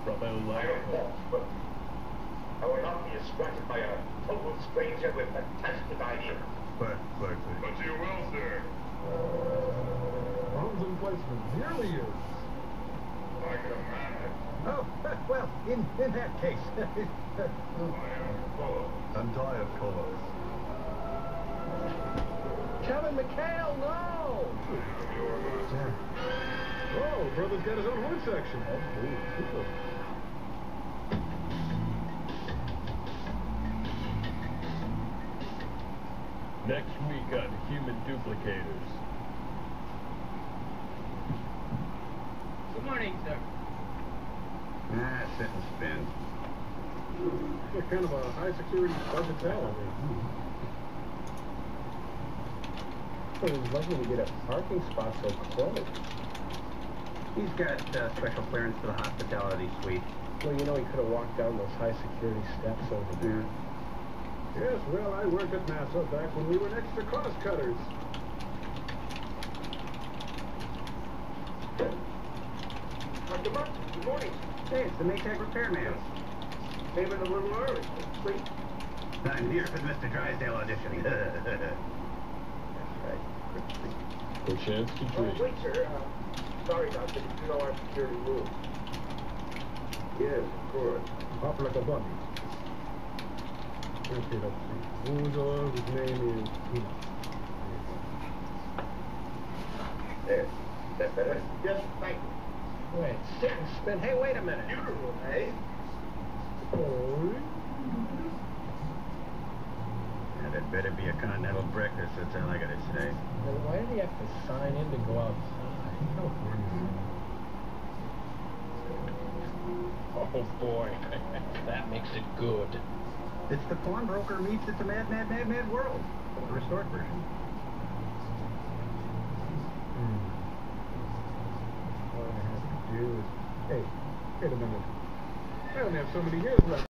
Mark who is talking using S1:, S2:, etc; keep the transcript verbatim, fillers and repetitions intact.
S1: from El
S2: I
S1: Lago.
S2: am false, but I will not be distracted by a total stranger with fantastic ideas.
S3: But, but, but you will, sir.
S4: Bombs in place for nearly years.
S3: Like a man.
S4: Oh, well, in, in that case.
S3: I am Coloss.
S5: I'm Diet Coloss.
S4: Kevin McHale, no!
S3: I am your master.
S4: Oh, brother's got his own horn section. Oh, cool.
S1: Next week on Human Duplicators.
S6: Good morning, sir.
S5: Ah, sit and spin.
S4: Yeah, kind of a high security budget. It was lucky to get a parking spot so close.
S5: He's got uh, special clearance for the hospitality suite.
S4: Well, you know, he could have walked down those high security steps over there. Yes, well, I worked at NASA back when we were next to cross-cutters.
S2: Doctor Martin, good morning.
S5: Hey, it's the Maytag repairman.
S2: Came in a little early. Sleep.
S5: I'm here for the Mister Drysdale audition.
S2: That's right.
S1: No chance to
S2: Oh,
S1: dream.
S2: wait, sir. Uh, sorry, Doctor. Did you know our security rules? Yes, of course.
S4: Hop like a bunny. Okay, let's see. Boozler, his name is Peanut.
S2: There. That better? Yes, thank you.
S4: Wait, sit and spin. Hey, wait a minute.
S2: Beautiful, eh?
S4: Oh,
S5: And it better be a continental breakfast, that's all I gotta say.
S4: well, why did he have to sign in to go outside?
S1: Oh boy, that makes it good.
S5: It's the pawnbroker meets It's a Mad, Mad, Mad, Mad World. The restored version.
S4: Hmm. All I have to do is... Hey, wait a minute. I only have so many years left.